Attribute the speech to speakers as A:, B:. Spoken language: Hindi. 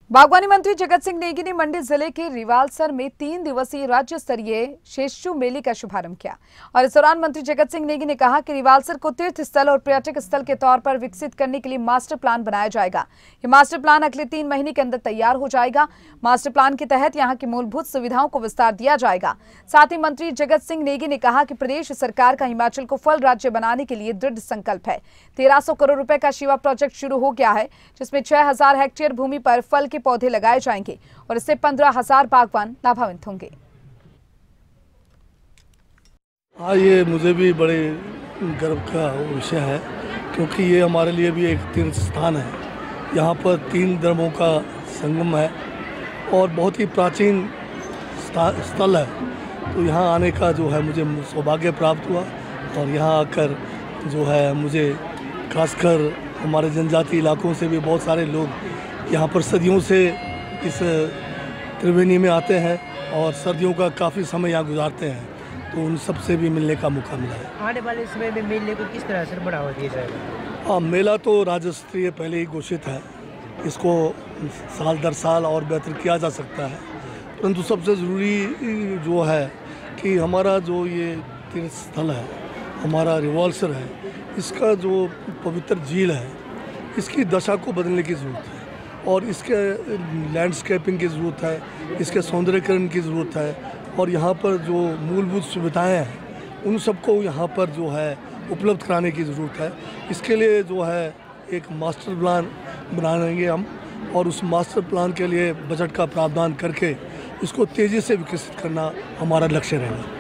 A: बागवानी मंत्री जगत सिंह नेगी ने मंडी जिले के रिवालसर में 3 दिवसीय राज्य स्तरीय शेषु मेले का शुभारंभ किया और इस दौरान मंत्री जगत सिंह नेगी ने कहा कि रिवालसर को तीर्थ स्थल और पर्यटक स्थल के तौर पर विकसित करने के लिए मास्टर प्लान बनाया जाएगा। ये मास्टर प्लान अगले 3 महीने के अंदर तैयार हो जाएगा। मास्टर प्लान के तहत यहाँ की मूलभूत सुविधाओं को विस्तार दिया जाएगा। साथ ही मंत्री जगत सिंह नेगी ने कहा कि प्रदेश सरकार का हिमाचल को फल राज्य बनाने के लिए दृढ़ संकल्प है। 1300 करोड़ रुपए का शिवा प्रोजेक्ट शुरू हो गया है, जिसमें 6000 हेक्टेयर भूमि पर फल के पौधे लगाए जाएंगे और इससे 15,000 बागवान लाभान्वित होंगे।
B: हाँ, ये मुझे भी बड़े गर्व का विषय है, क्योंकि ये हमारे लिए भी एक तीर्थ स्थान है। यहाँ पर 3 धर्मों का संगम है और बहुत ही प्राचीन स्थल है। तो यहाँ आने का जो है मुझे सौभाग्य प्राप्त हुआ और यहाँ आकर जो है मुझे खासकर हमारे जनजाति इलाकों से भी बहुत सारे लोग यहाँ पर सदियों से इस त्रिवेणी में आते हैं और सर्दियों का काफ़ी समय यहाँ गुजारते हैं, तो उन सब से भी मिलने का मौका मिला है।
C: आने वाले समय में मेले को किस तरह से बढ़ावा दिया जाएगा?
B: हाँ, मेला तो राज्य स्तरीय पहले ही घोषित है। इसको साल दर साल और बेहतर किया जा सकता है, परंतु सबसे ज़रूरी जो है कि हमारा जो ये तीर्थ स्थल है, हमारा रिवालसर है, इसका जो पवित्र झील है, इसकी दशा को बदलने की ज़रूरत है और इसके लैंडस्केपिंग की ज़रूरत है, इसके सौंदर्यीकरण की ज़रूरत है और यहाँ पर जो मूलभूत सुविधाएं हैं उन सबको यहाँ पर जो है उपलब्ध कराने की ज़रूरत है। इसके लिए जो है एक मास्टर प्लान बनाएंगे हम और उस मास्टर प्लान के लिए बजट का प्रावधान करके इसको तेज़ी से विकसित करना हमारा लक्ष्य रहेगा।